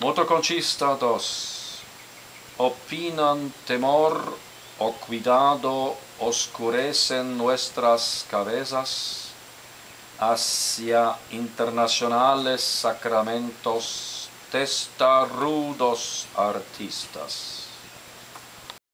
Motoconquistados, opinan temor o cuidado oscurecen nuestras cabezas hacia internacionales sacramentos testarudos artistas.